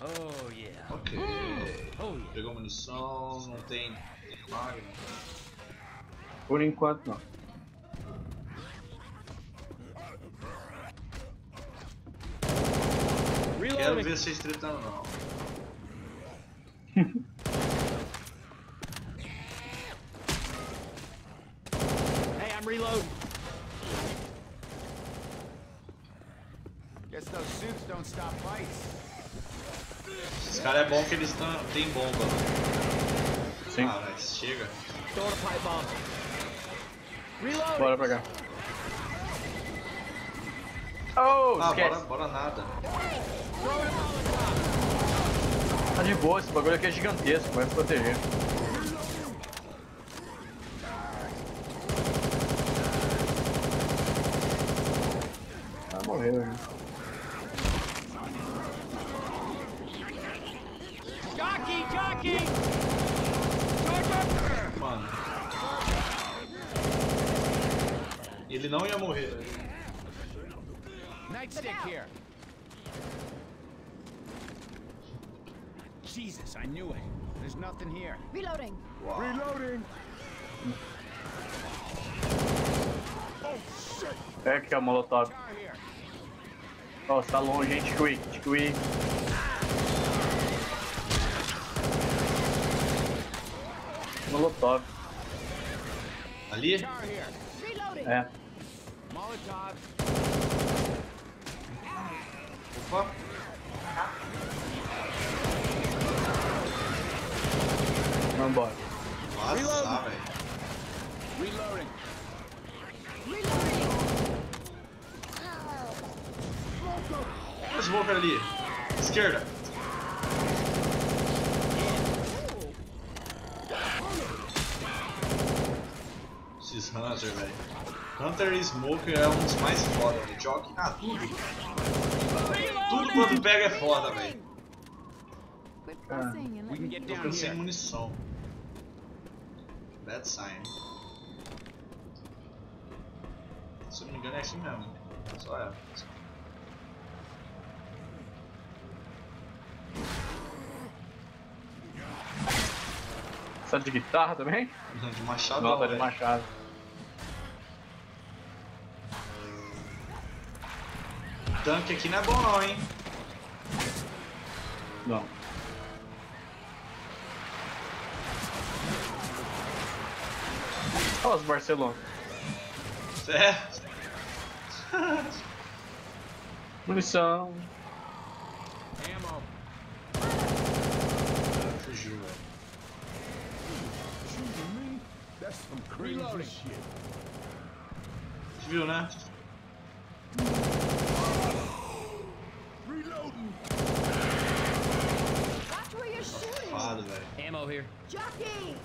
Oh, yeah. Ok. Oh, yeah. Pegou munição, não tem magno. Por enquanto não. Quero Reloading. ver vocês tretando não. Hey, I'm reloading. Guess those suits don't stop fights. Esses caras é bom que eles têm bomba. Sim. Ah, mas chega. Throwing a pipe bomb. Reloading. Bora pra cá. Oh, Ah, esquece. bora nada. Tá de boa, esse bagulho aqui é gigantesco, vai me proteger. Ah, morreu, né? Jockey! Mano. Ele não ia morrer. Nightstick here. Jesus, I knew it. There's nothing here. Reloading. Uau. Reloading. Pega aqui, ó, molotov. Car here. Ó, tá longe, hein, Tikui. Molotov. Ali? Car here. Reloading. É. Molotov. Opa. Vambora. Nossa, velho. Reloading. Olha o smoke ali. Esquerda. Esses Hunter, velho. Hunter e Smoke é um dos mais foda, velho. Joga tudo. Tudo quando pega é foda, velho. Quit pressing and We let can me get Tô down ficando sem here. munição. Bad sign. Se eu não me engano é aqui mesmo. Só é. Você tá de guitarra também? De machado Não, não, tá de velho. machado. Tanque aqui não é bom não, hein. Não. Olha os Barcelona. É. Munição. Ammo. Fugiu, velho. That's some crazy shit. Você viu, né? Reloading. watch where you're shooting. Fado, velho. Ammo here. Jockey.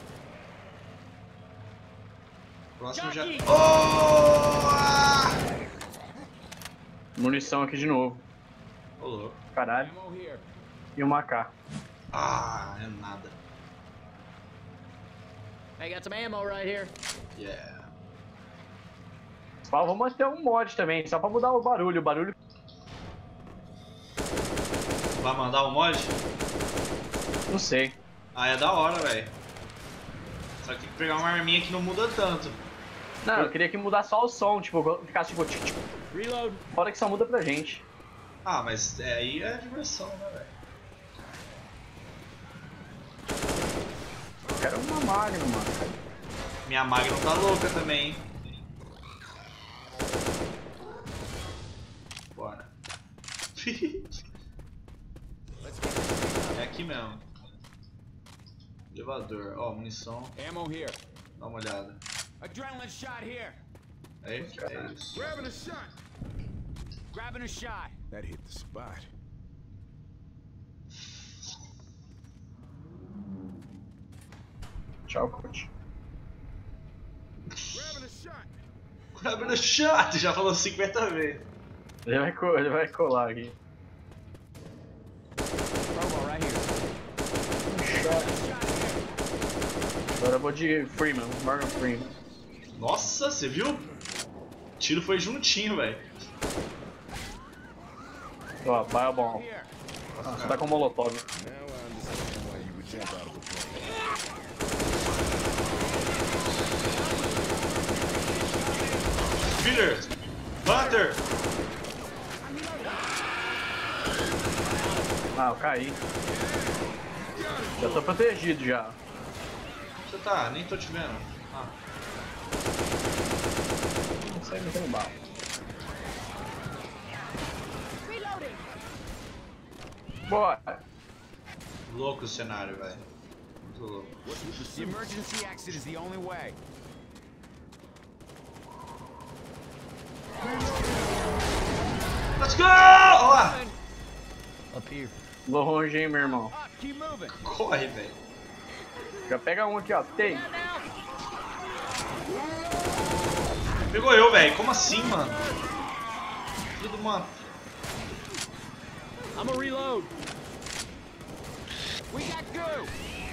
Próximo já. Jockey! Oh! Ah! Munição aqui de novo. Ô, louco. Caralho. Ammo here. E uma AK. Ah, é nada. I got some ammo right here. Yeah. Vamos manter um mod também, só pra mudar o barulho. O barulho. Vai mandar o mod? Não sei. Ah, é da hora, velho. Só que tem que pegar uma arminha que não muda tanto. Não, eu queria que mudasse só o som, tipo, ficasse tipo. Reload. Fora que só muda pra gente. Ah, mas aí é diversão, né, velho? Eu quero uma Magnum, mano. Minha Magnum tá louca também, hein? Bora. É aqui mesmo. Elevador. Ó, munição. Ammo here. Dá uma olhada. Adrenaline shot here. É isso. Grabbing a shot. Grabbing a shot. That hit the spot. Tchau, coach. Grabbing a shot. Abrindo shot! Já falou 50 vezes. Ele vai colar aqui. Crowbar right here. Agora eu vou de Freeman, Morgan Freeman. Nossa, você viu? O tiro foi juntinho, velho. Ó, vai bom. Here. Ah, você tá com molotov. Now I understand why you would jump out of a plane. Peter! Hunter! Ah, eu caí. Já tô protegido já. Você tá? Nem tô te vendo. Ah, Não sei, não tem bala. Reloading. Bora. louco o cenário, velho. Muito louco. The emergency exit is the only way. Let's go! Olha lá! Up here. Longe, hein, meu irmão. Up, keep moving. Corre, velho. Já pega um aqui, ó. Tem. Pegou eu, velho. Como assim, mano? Filho do mano. I'm a reload. We got goo.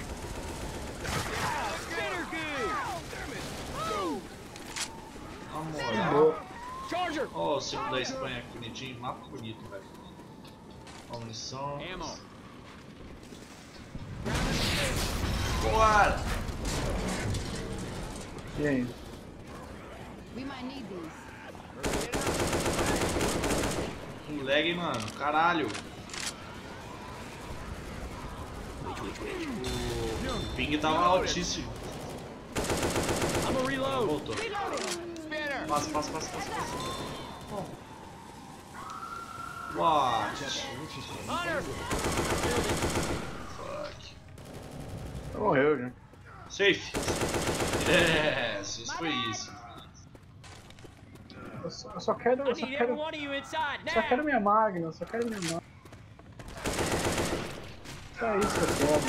Spinner goo. Na moral. Charger. Ó, o símbolo da Espanha aqui bonitinho. Mapa bonito, velho. Ó, munição. Ammo. Bora! E aí? We might need these. Um lag, mano. Caralho. O ping tava altíssimo. I'm a reload. Voltou. Spinner. Passa, passa, passa, passa. What? Hunter. Fuck. Morreu já. Safe. Yes, isso foi isso. Eu só quero. I need every one of you inside Só quero now. minha Magna, só quero minha Magna. Só isso que eu quero.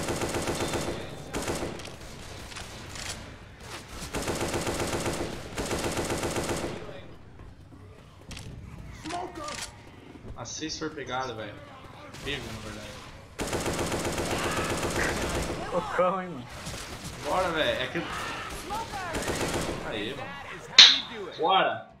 A 6 foi pegado, velho. Pego, na verdade. Tocão, hein, mano. Bora, velho. É que. Aí, mano. That is how you do it. Bora!